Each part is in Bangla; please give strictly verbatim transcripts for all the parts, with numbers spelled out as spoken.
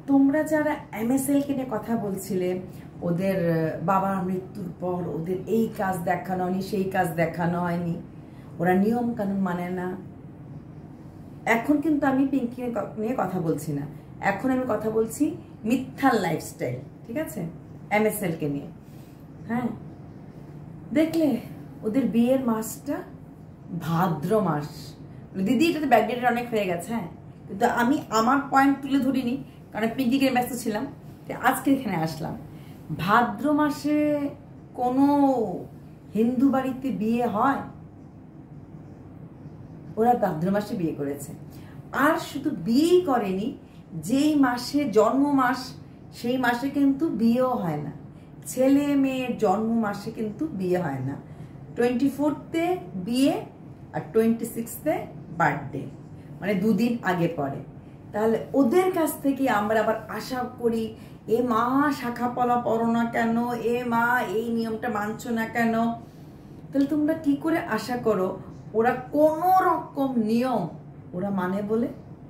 তোমরা যারা এমএসএল কে নিয়ে কথা বলছিলে, ওদের বাবার মৃত্যুর পর ওদের এই কাজ দেখানো হয়নি, সেই কাজ দেখানো হয়নি, ওরা নিয়ম কানুন মানে না। এখন কিন্তু আমি পিঙ্কি নিয়ে কথা বলছি না, এখন আমি কথা বলছি মিথ্যার লাইফস্টাইল, ঠিক আছে, এমএসএল কে নিয়ে। হ্যাঁ, দেখলে ওদের বিয়ের মাসটা ভাদ্র মাস। দিদি এটা তো ব্যাকডেটেড অনেক হয়ে গেছে। হ্যাঁ, কিন্তু আমি আমার পয়েন্ট তুলে ধরিনি, কারণ পিঙ্কিকে ব্যস্ত ছিলাম, আজকে এখানে আসলাম। ভাদ্র মাসে কোনো হিন্দু বাড়িতে বিয়ে হয়? ওরা ভাদ্র মাসে বিয়ে করেছে। আর শুধু বিয়েই করেনি, যেই মাসে জন্ম মাস সেই মাসে কিন্তু বিয়েও হয় না। ছেলে মেয়ের জন্ম মাসে কিন্তু বিয়ে হয় না। টোয়েন্টি ফোর্থে বিয়ে আর টোয়েন্টি সিক্সথে বার্থডে, মানে দুদিন আগে পরে। তাহলে ওদের কাছ থেকে আমরা আবার আশা করি, এ মা শাখা পলা পড়ো না কেন, এ মা এই নিয়মটা মানছো না কেন? তাহলে তোমরা কি করে আশা করো ওরা কোন রকম নিয়ম ওরা মানে বলে?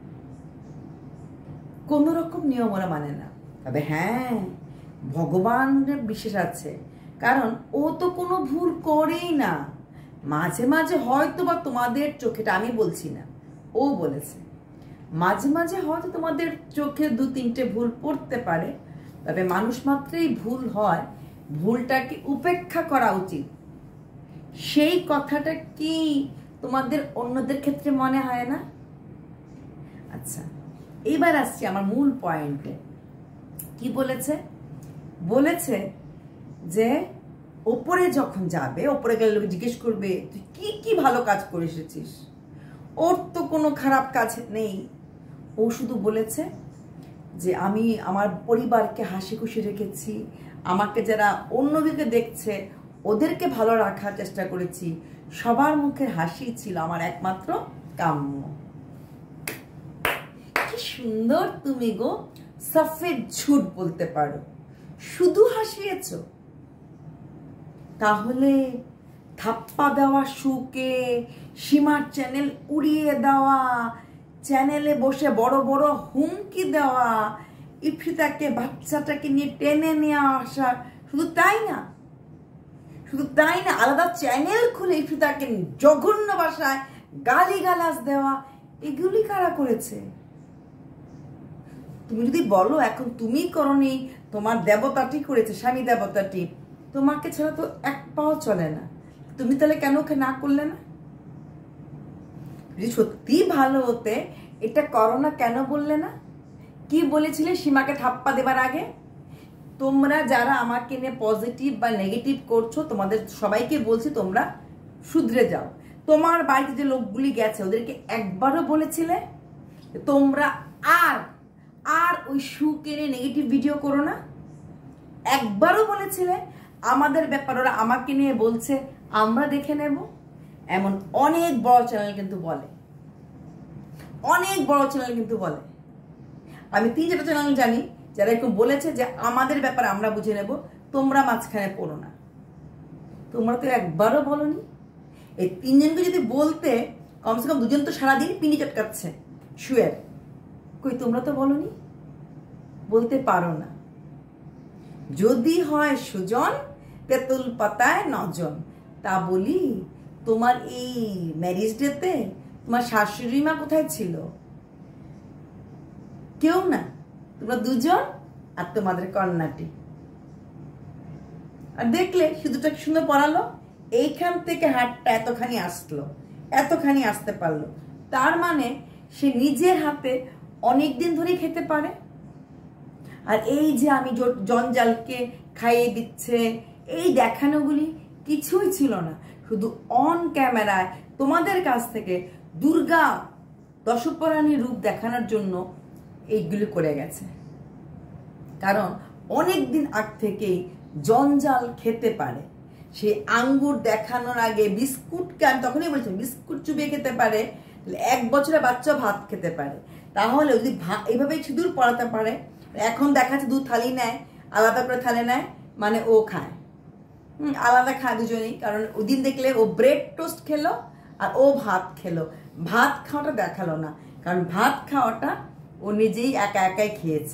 কোন রকম নিয়ম ওরা মানে না। তবে হ্যাঁ, ভগবানের বিশ্বাস আছে, কারণ ও তো কোনো ভুল করেই না। মাঝে মাঝে হয়তো বা তোমাদের চোখেটা, আমি বলছি না, ও বলেছে, মাঝে মাঝে হয়তো তোমাদের চোখে দু তিনটে ভুল পড়তে পারে, তবে মানুষ মাত্রই ভুল হয়, ভুলটাকে উপেক্ষা করা উচিত। সেই কথাটা কি তোমাদের অন্যদের ক্ষেত্রে মনে হয় না? আচ্ছা, এইবার আসছি আমার মূল পয়েন্টে। কি বলেছে? বলেছে যে ওপরে যখন যাবে, ওপরে গেলে লোক জিজ্ঞেস করবে তুই কি কি ভালো কাজ করে এসেছিস। ওর তো কোনো খারাপ কাজ নেই। ও শুধু বলেছে যে আমি আমার পরিবারকে হাসি খুশি রেখেছি, আমাকে যারা অন্যদিকে দেখছে ওদেরকে ভালো রাখার চেষ্টা করেছি, সবার মুখের হাসি ছিল আমার একমাত্র কাম্য। কি সুন্দর তুমি গো সফেদ ঝুট বলতে পারো, শুধু হাসিয়েছ। তাহলে থাপ্পা দেওয়া শুকে, সীমার চ্যানেল উড়িয়ে দেওয়া, চ্যানেলে বসে বড় বড় হুমকি দেওয়া, ইফরিতাকে বাচ্চাটাকে নিয়ে টেনে নিয়ে আসা, শুধু তাই না, শুধু তাই না আলাদা চ্যানেল খুলে ইফরিতাকে জঘন্য ভাষায় গালিগালাজ দেওয়া, এগুলি কারা করেছে? তুমি যদি বলো এখন তুমি করনি, তোমার দেবতাটি করেছে, স্বামী দেবতাটি, তোমাকে ছাড়া তো এক পাও চলে না, তুমি তাহলে কেন ওকে না করলে না? যদি সত্যি ভালো হতে এটা করো না, কেন বললে না? কি বলেছিলে সীমাকে ঠাপ্পা দেবার আগে? তোমরা যারা আমাকে নিয়ে পজিটিভ বা নেগেটিভ করছো, তোমাদের সবাইকে বলছি তোমরা শুধরে যাও। তোমার বাড়িতে যে লোকগুলি গেছে ওদেরকে একবারও বলেছিলে তোমরা আর আর ওই শু কিনে নেগেটিভ ভিডিও করো না? একবারও বলেছিলে? আমাদের ব্যাপার ওরা আমাকে নিয়ে বলছে আমরা দেখে নেব, এমন অনেক বড় চ্যানেল কিন্তু বলে, অনেক বড় চ্যানেল কিন্তু বলে। আমি তিন চারটা চ্যানেল জানি যারা এরকম বলেছে যে আমাদের ব্যাপার আমরা বুঝে নেব, তোমরা মাঝখানে পড়ো না। তোমরা তো একবারও বলনি। এই তিনজনকে যদি বলতে, কমসে কম দুজন তো সারাদিন পিনি চটকাচ্ছে শুয়ের, কই তোমরা তো বলনি, বলতে পারো না। যদি হয় সুজন তেঁতুল পাতায় নজন, তা বলি তোমার এই ম্যারেজ ডেতে তোমার শাশুড়ি মা কোথায় ছিল? কেউ না, তোমরা দুজন আর তোমাদের কন্যাটি। আর দেখলে শুধুটা সুন্দর পড়ালো, এইখান থেকে হাতটা এতখানি আসলো, এতখানি আসতে পারলো, তার মানে সে নিজের হাতে অনেক দিন ধরেই খেতে পারে। আর এই যে আমি জঞ্জালকে খাইয়ে দিচ্ছে, এই দেখানোগুলি কিছুই ছিল না, শুধু অন ক্যামেরায় তোমাদের কাছ থেকে দুর্গা দশপ্রাণীর রূপ দেখানোর জন্য এইগুলি করে গেছে। কারণ অনেক দিন আগ থেকেই জঞ্জাল খেতে পারে। সে আঙ্গুর দেখানোর আগে বিস্কুটকে, আমি তখনই বলছি বিস্কুট চুবিয়ে খেতে পারে, এক বছরের বাচ্চা ভাত খেতে পারে। তাহলে যদি এইভাবেই সিঁদুর পড়াতে পারে, এখন দেখাচ্ছে দু থালি নেয়, আলাদা করে থালে নেয়, মানে ও খায়, হম আলাদা খায় দুজনেই। কারণ ওদিন দেখলে ও ব্রেড টোস্ট খেলো আর ও ভাত খেলো, ভাত খাওয়াটা দেখালো না, কারণ ভাত খাওয়াটা ও নিজেই একা একাই খেয়েছে।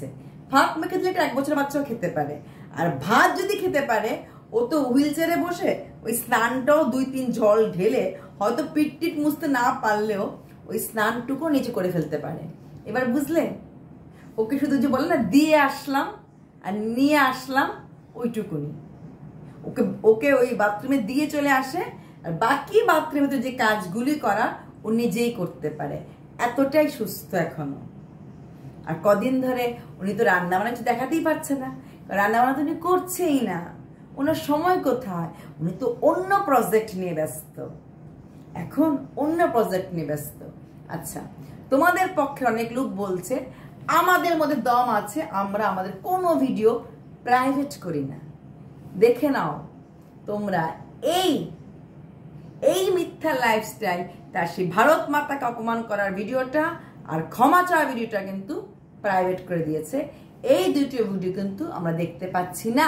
ফাঁক মেখে দিলে এক বছর বাচ্চাও খেতে পারে। আর ভাত যদি খেতে পারে, ও তো হুইল চেয়ারে বসে ওই স্নানটাও দুই তিন জল ঢেলে হয়তো পিট টিট মুছতে না পারলেও ওই স্নানটুকু নিচে করে ফেলতে পারে। এবার বুঝলে? ওকে শুধু যে বলে না দিয়ে আসলাম আর নিয়ে আসলাম, ওইটুকুনি। ওকে ওকে ওই বাথরুমে দিয়ে চলে আসে, আর বাকি বাথরুমে তো যে কাজগুলি করা ও নিজেই করতে পারে। এতটাই সুস্থ এখনো। আর কদিন ধরে উনি তো রান্না বান্না কিছু দেখাতেই পারছে না, রান্না বান্না তো উনি করছেই না। ওনার সময় কোথায়? উনি তো অন্য প্রজেক্ট নিয়ে ব্যস্ত, এখন অন্য প্রজেক্ট নিয়ে ব্যস্ত। আচ্ছা, তোমাদের পক্ষে অনেক লোক বলছে আমাদের মধ্যে দম আছে, আমরা আমাদের কোনো ভিডিও প্রাইভেট করি না। দেখে নাও তোমরা এই এই মিথ্যা লাইফস্টাইল, তার সেই ভারত মাতাকে অপমান করার ভিডিওটা আর ক্ষমা চাওয়ার ভিডিওটা কিন্তু প্রাইভেট করে দিয়েছে। এই দুটো ভিডিও কিন্তু আমরা দেখতে পাচ্ছি না।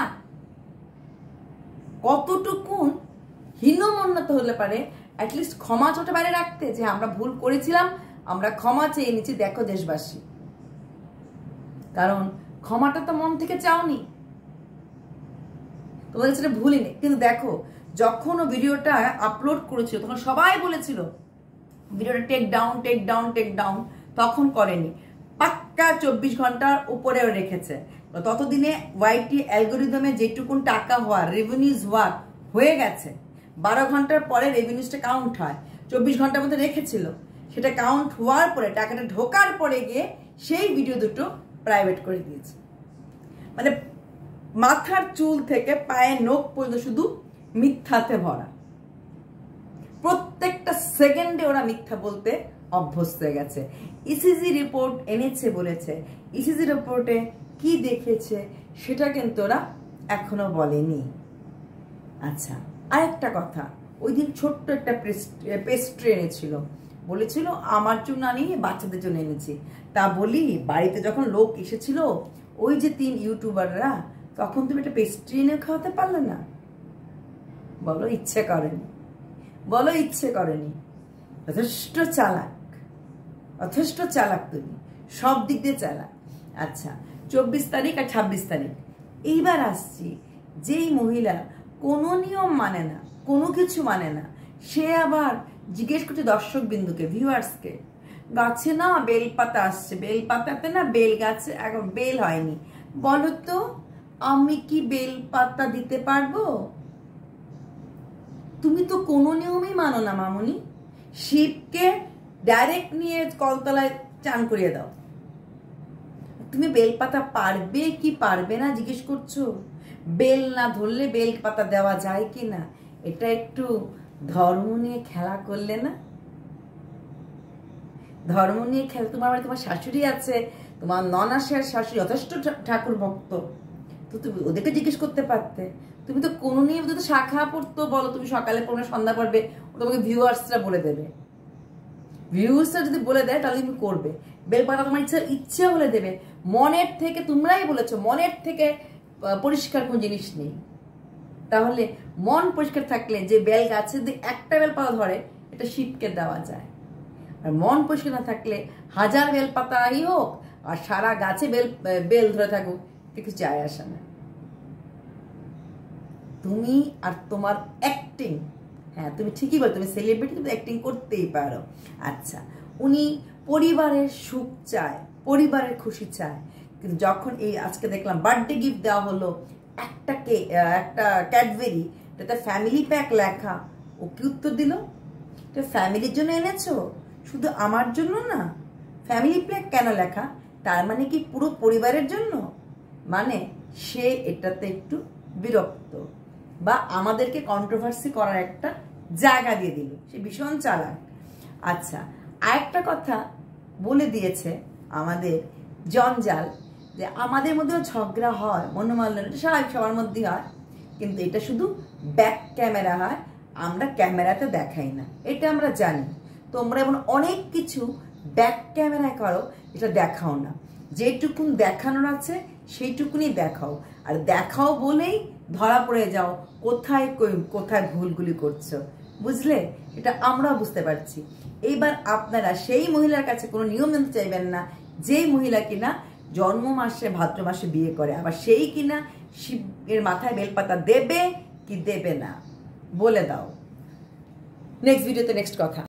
কতটুকুন হীনমন্যতা হলে পারে অ্যাটলিস্ট ক্ষমা চাওয়াটা বাইরে রাখতে, যে আমরা ভুল করেছিলাম, আমরা ক্ষমা চেয়ে নিচ্ছি, দেখো দেশবাসী। কারণ ক্ষমাটা তো মন থেকে চাওনি, তোমাদের সেটা ভুলিনি। কিন্তু দেখো, যখন ও ভিডিওটা আপলোড করেছিল তখন সবাই বলেছিল ভিডিওটা take down take down take down, তখন করেনি। পাক্কা চব্বিশ ঘন্টার উপরেও রেখেছে। ততদিনে ওয়াইটি অ্যালগোরিদমে যেটুকুন টাকা হওয়ার, রেভিনিউজ হওয়ার হয়ে গেছে। বারো ঘন্টার পরে রেভিনিউজটা কাউন্ট হয়, চব্বিশ ঘন্টার মধ্যে রেখেছিল। সেটা কাউন্ট হওয়ার পরে, টাকাটা ঢোকার পরে গিয়ে সেই ভিডিও দুটো প্রাইভেট করে দিয়েছে। মানে মাথার চুল থেকে পায়ের নখ পর্যন্ত শুধু মিথ্যাতে ভরা। প্রত্যেকটা সেকেন্ডে ওরা মিথ্যা বলতে অভ্যস্ত হয়ে গেছে। ইসিজি রিপোর্ট এনেছে বলেছে, ইসিজি রিপোর্টে কি দেখেছে সেটা কিন্তু ওরা এখনো বলেনি। আচ্ছা, আরেকটা কথা, ওই দিন ছোট্ট একটা পেস্ট্রি এনেছিল, বলেছিল আমার জন্য আনি, বাচ্চাদের জন্য এনেছি। তা বলি, বাড়িতে যখন লোক এসেছিল ওই যে তিন ইউটিউবাররা, তখন তুমি একটা পেস্ট্রি এনে খাওয়াতে পারলে না? বলো ইচ্ছে করেনি, বলো ইচ্ছে করেনি। যথেষ্ট চালাক, যথেষ্ট চালাক তুমি, সব দিক দিয়ে চালাক। আচ্ছা, চব্বিশ তারিখ আর ছাব্বিশ তারিখ এইবার আসছি, যেই মহিলা কোনো নিয়ম মানে না, কোনো কিছু মানে না, সে আবার জিজ্ঞেস করছে দর্শক বিন্দুকে, ভিউয়ার্সকে, গাছে না বেলপাতা আসছে, বেলপাতাতে না বেল গাছে এখন বেল হয়নি, বলো তো আমি কি বেলপাতা দিতে পারবো? তুমি তো কোনো নিয়মই মানো না মামুনি। শিবকে ডাইরেক্ট নিয়ে কলতলায় চান করিয়ে দাও। তুমি বেলপাতা পারবে কি পারবে না জিজ্ঞেস করছো? বেল না ধরলে বেল পাতা দেওয়া যায় কি না? এটা একটু ধর্ম নিয়ে খেলা করলে না? ধর্ম নিয়ে খেলা, তোমার বাড়ি তোমার শাশুড়ি আছে, তোমার ননাসের শাশুড়ি যথেষ্ট ঠাকুর ভক্ত, তো তুমি ওদেরকে জিজ্ঞেস করতে পারতে। তুমি তো কোনো নিয়ে যদি শাখা পড়তো বলো, তুমি সকালে পড়বে সন্ধ্যা পড়বে, তোমাকে ভিউয়ার্সরা বলে দেবে। ভিউয়ার্সরা যদি বলে দেয় তাহলে তুমি করবে। বেলপাতা তোমার ইচ্ছা ইচ্ছে বলে দেবে। মনের থেকে, তোমরাই বলেছো মনের থেকে পরিষ্কার কোন জিনিস নেই। তাহলে মন পরিষ্কার থাকলে যে বেল গাছে যদি একটা বেলপাতা ধরে, এটা শিবকে দেওয়া যায়। আর মন পরিষ্কার না থাকলে হাজার বেলপাতাই হোক আর সারা গাছে বেল বেল ধরে থাকুক, কিছু যায় আসে না। তুমি আর তোমার অ্যাক্টিং, হ্যাঁ তুমি ঠিকই বল, তুমি সেলিব্রিটি, তুমি অ্যাক্টিং করতেই পারো। আচ্ছা, উনি পরিবারের সুখ চায়, পরিবারের খুশি চায়, কিন্তু যখন এই আজকে দেখলাম বার্থডে গিফট দেওয়া হলো, একটা কে একটা ক্যাডবেরি, এটা ফ্যামিলি প্যাক লেখা, ও কি উত্তর দিল? এটা ফ্যামিলির জন্য এনেছো, শুধু আমার জন্য না। ফ্যামিলি প্যাক কেন লেখা? তার মানে কি পুরো পরিবারের জন্য? মানে সে এটাতে একটু বিরক্ত, বা আমাদেরকে কন্ট্রোভার্সি করার একটা জায়গা দিয়ে দিল, সে ভীষণ চালাক। আচ্ছা, আরেকটা কথা বলে দিয়েছে আমাদের জঞ্জাল, যে আমাদের মধ্যেও ঝগড়া হয়, মনোমালিন্য, এটা স্বাভাবিক, সবার মধ্যেই হয়, কিন্তু এটা শুধু ব্যাক ক্যামেরা হয়, আমরা ক্যামেরাতে দেখাই না, এটা আমরা জানি। তোমরা এমন অনেক কিছু ব্যাক ক্যামেরায় করো, এটা দেখাও না। যেটুকুন দেখানোর আছে সেইটুকুনি দেখাও, আর দেখাও বলেই ধরা পড়ে যাও কোথায় কোথায় ভুলগুলি করছো, বুঝলে? এটা আমরাও বুঝতে পারছি। এইবার আপনারা সেই মহিলার কাছে কোনো নিয়ম জানতে চাইবেন না, যেই মহিলা কিনা জন্ম মাসে ভাদ্র মাসে বিয়ে করে, আবার সেই কিনা শিবের মাথায় বেলপাতা দেবে কি দেবে না বলে দাও। নেক্সট ভিডিওতে নেক্সট কথা।